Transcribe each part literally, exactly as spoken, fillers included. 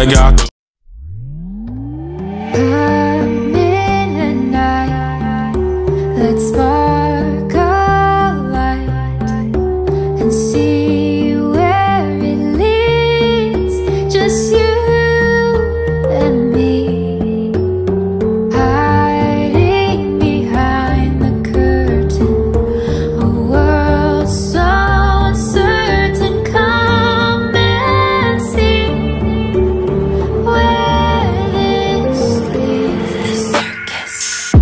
I got the I'm in the night. Let's spark a light and see where it leads. Just you and me, hiding behind the curtain. A world so uncertain. Come and see where this leads. The circus.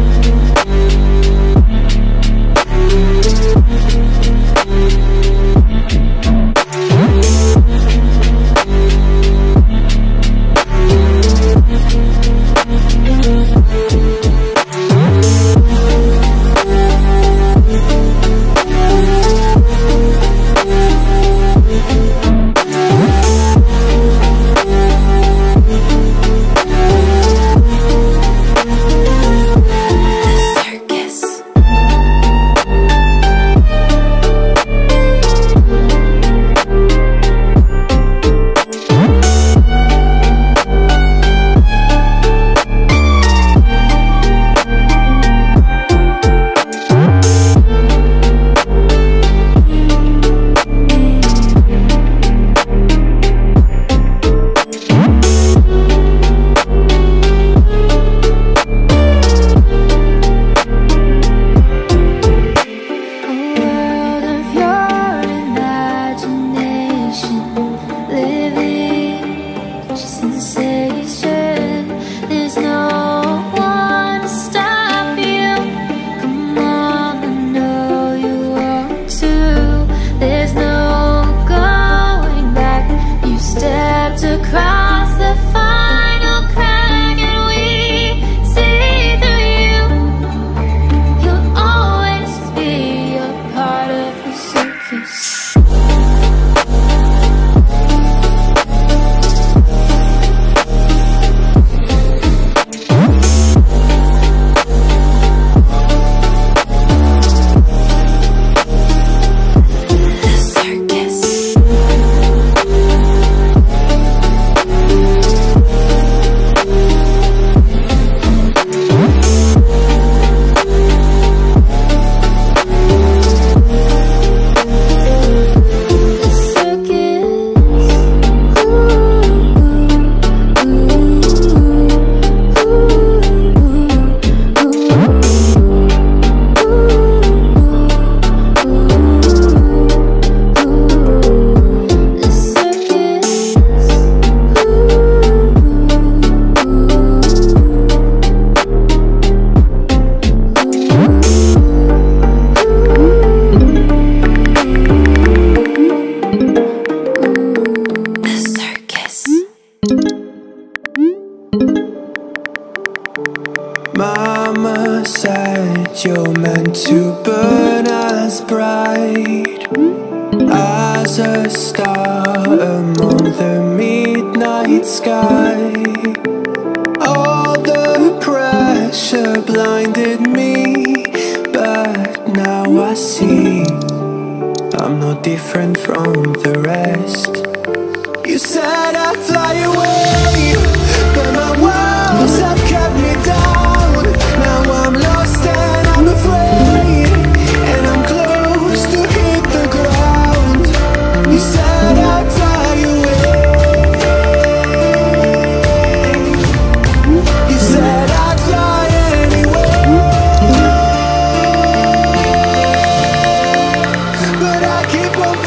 Across the final crack and we see through you. You'll always be a part of the circus. Mama said you're meant to burn as bright as a star among the midnight sky. All the pressure blinded me, but now I see I'm no different from the rest. You said I'd fly away, but my walls have kept me down. Now I'm lost and I'm afraid, and I'm close to hit the ground. You said I'd fly away. You said I'd fly anyway, but I keep on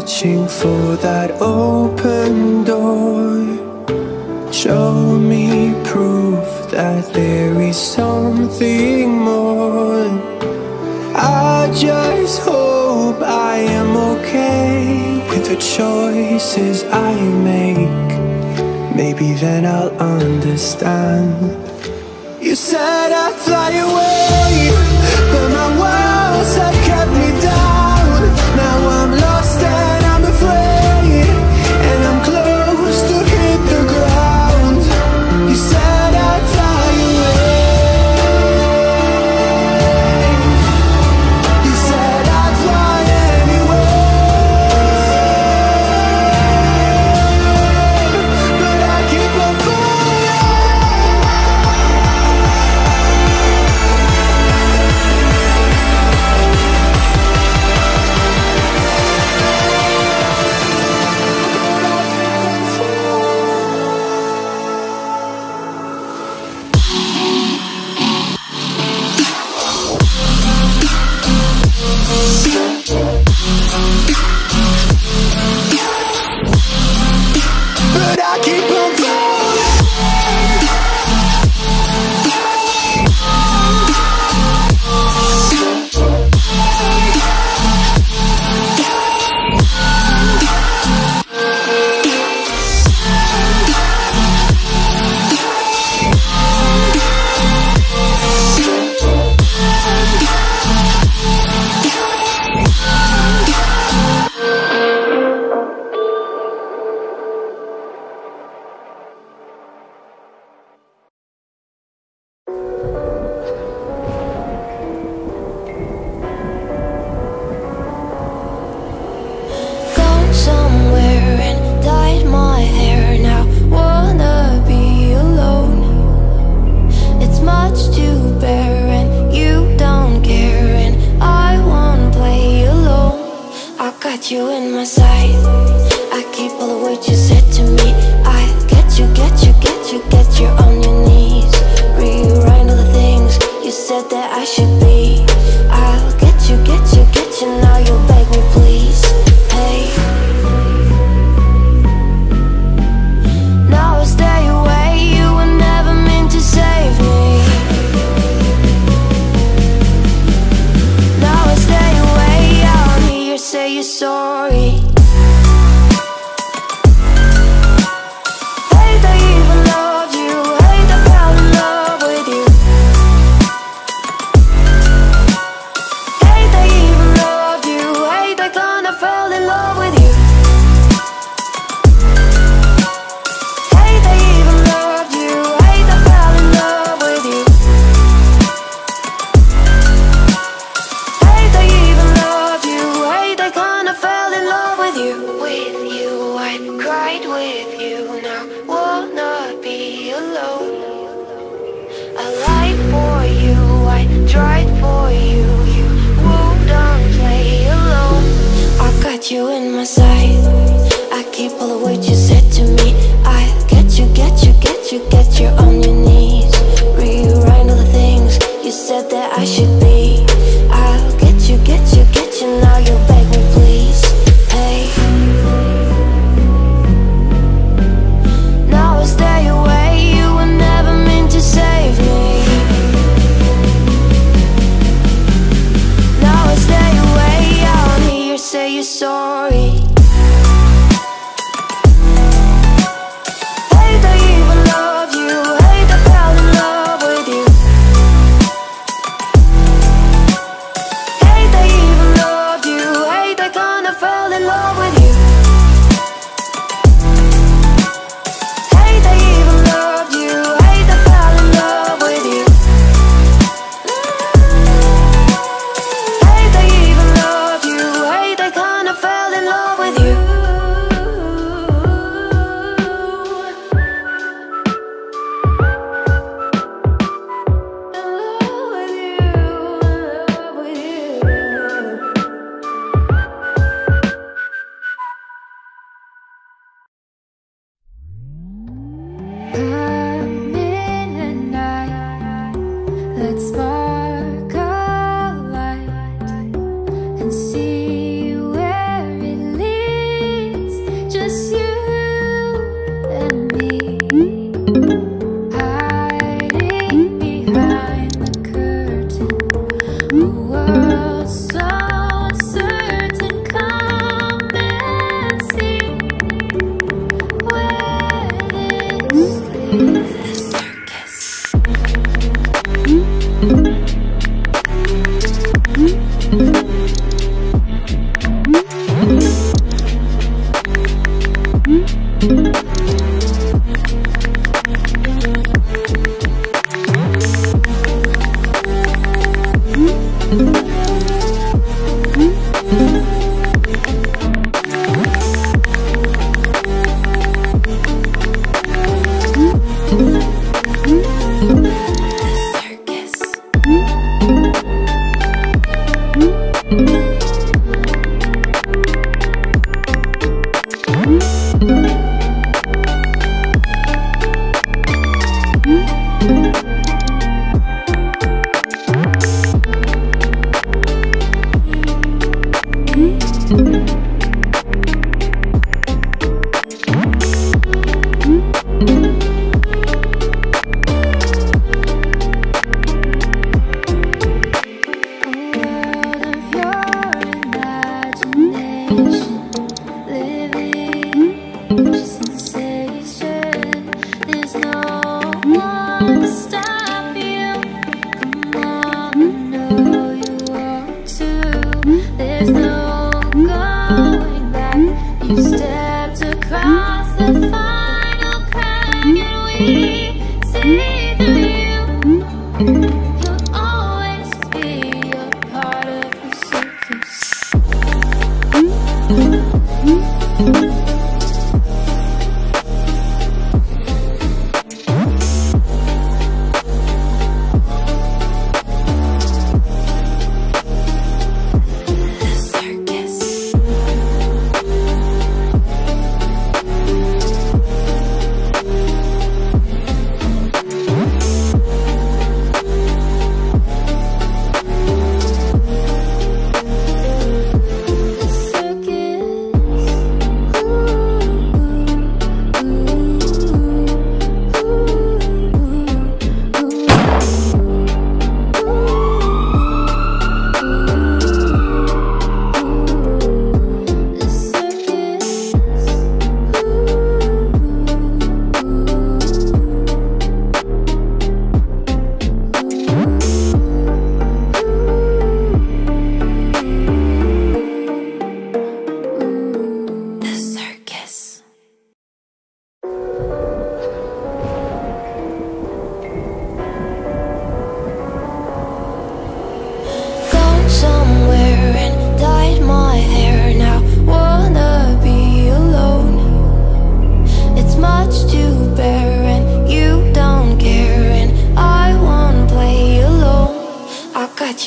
searching for that open door. Show me proof that there is something more. I just hope I am okay with the choices I make. Maybe then I'll understand. You said I'd fly away, but my walls have kept me down. Now I'm lost and I'm afraid, and I'm close to hit the ground. You said I'd fly away. You said I'd fly anywhere, but I keep on falling. But I keep on falling. Gone somewhere and dyed my hair now. Wanna be alone. It's much to bear and you don't care, and I wanna play alone. I got you in my sight. I keep all the words you said to me. I get you, get you, get you, get you on your knees. Rewrite all the things you said that I should be. I'll get you, get you, get you. Now you'll beg me please. Hey, now I stay away. You were never meant to save me. Now I stay away. I don't hear you say you're sorry. Hate I even loved you. Hate I fell in love with you. Hate I even loved you. Hate I kinda fell in love with you. Hate I even loved you. Hate I fell in love with you. Hate I even loved you. Hate I kinda fell in love with you. With you, I cried with you. Now wanna be alone. I lied for you, I tried for you. You wouldn't play alone. I got you in my sight. I keep all the words you said to me. I get you, get you, get you, get you on your knees. Rewrite all the things you said that I should be. I'll get you, get you, get you. Now you'll beg me please. Hey, now I stay away. You were never meant to save me. Now I stay away. I don't hear you say you're sorry. Hate I even loved you. Hate I fell in love with you. Hate I even loved you. Hate I kinda fell in love with you. Hate I even loved you. Hate I fell in love with you. Hate I even loved you. Hate I kinda fell in love with you. Come in at night, let's spark a light and see where it leads.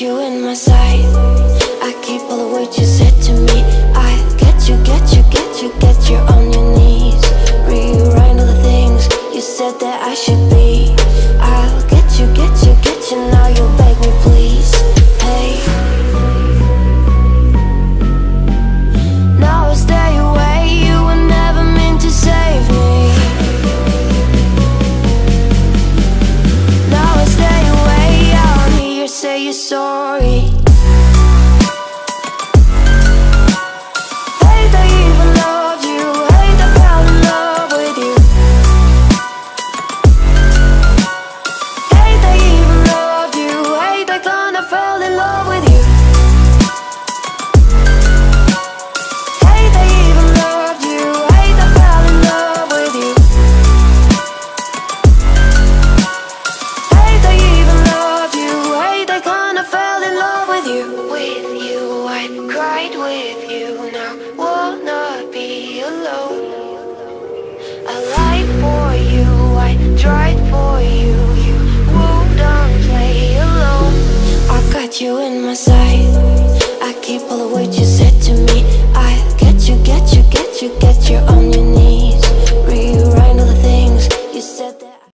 you in my sight. I keep all the words you said to me. I get you, get you, get you, get you on your knees. Rewrite all the things you said that I should be. I'll get you, get you, get you, now you'll beg me please. Hey, now I stay away, you were never meant to save me. Now I stay away, I don't hear you say you're sorry.